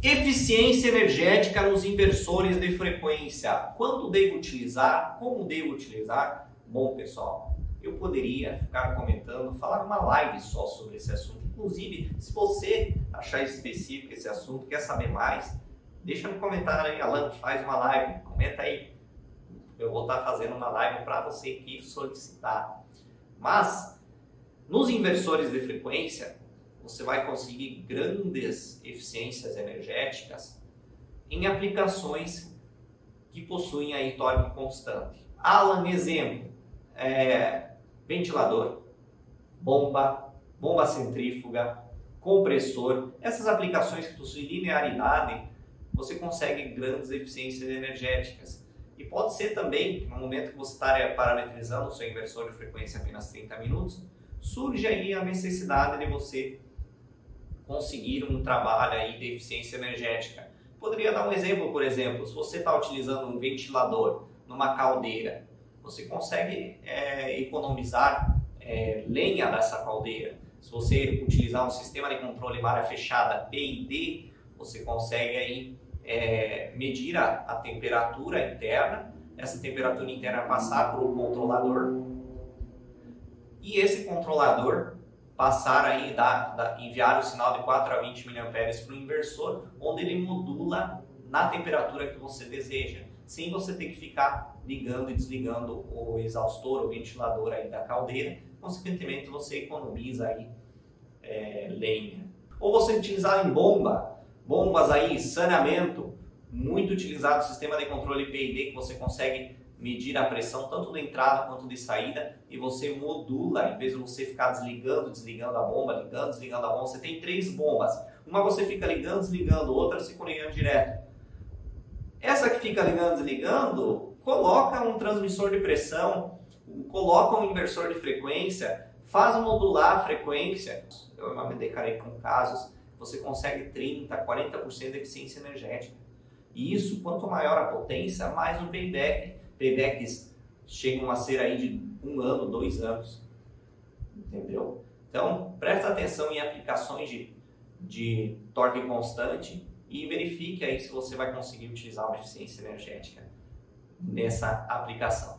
Eficiência energética nos inversores de frequência. Quando devo utilizar? Como devo utilizar? Bom, pessoal, eu poderia ficar comentando, falar uma live só sobre esse assunto. Inclusive, se você achar específico esse assunto, quer saber mais, deixa no comentário aí, Alan, faz uma live, comenta aí. Eu vou estar fazendo uma live para você que solicitar. Mas, nos inversores de frequência, você vai conseguir grandes eficiências energéticas em aplicações que possuem aí torque constante. Alan, exemplo, ventilador, bomba centrífuga, compressor. Essas aplicações que possuem linearidade, você consegue grandes eficiências energéticas. E pode ser também que no momento que você está parametrizando o seu inversor de frequência apenas 30 minutos, surge aí a necessidade de você conseguir um trabalho aí de eficiência energética. Poderia dar um exemplo, por exemplo, se você está utilizando um ventilador numa caldeira, você consegue economizar lenha dessa caldeira. Se você utilizar um sistema de controle em área fechada, PID, você consegue aí medir a temperatura interna, essa temperatura interna passar para o controlador e esse controlador passar aí, enviar o sinal de 4 a 20 mA para o inversor, onde ele modula na temperatura que você deseja, sem você ter que ficar ligando e desligando o exaustor, o ventilador aí da caldeira. Consequentemente, você economiza aí lenha. Ou você utilizar em bombas aí, saneamento, muito utilizado o sistema de controle PID, que você consegue medir a pressão tanto da entrada quanto de saída, e você modula, em vez de você ficar desligando a bomba, desligando a bomba, você tem 3 bombas. Uma você fica ligando, desligando, outra você fica ligando direto. Essa que fica ligando, desligando, coloca um transmissor de pressão, coloca um inversor de frequência, faz modular a frequência. Eu me deparei com casos, você consegue 30%, 40% de eficiência energética. E isso, quanto maior a potência, mais o payback. Paybacks chegam a ser aí de 1 ano, 2 anos. Entendeu? Então, presta atenção em aplicações de torque constante e verifique aí se você vai conseguir utilizar uma eficiência energética nessa aplicação.